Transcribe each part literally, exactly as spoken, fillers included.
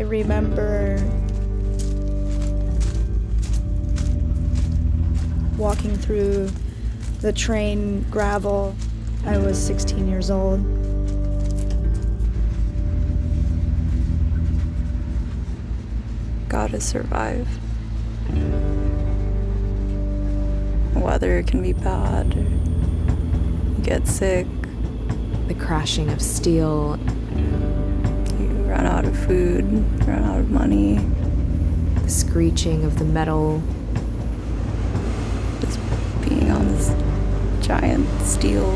remember walking through the train gravel. I was sixteen years old. Gotta survive. The weather can be bad. You get sick. The crashing of steel. You run out of food, run out of money. The screeching of the metal. Just being on this giant steel.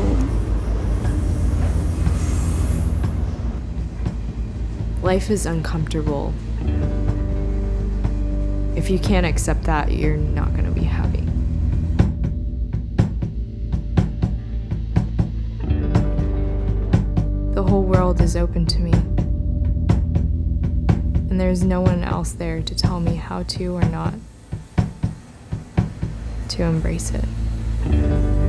Life is uncomfortable. If you can't accept that, you're not going to be happy. The whole world is open to me. And there's no one else there to tell me how to or not to embrace it.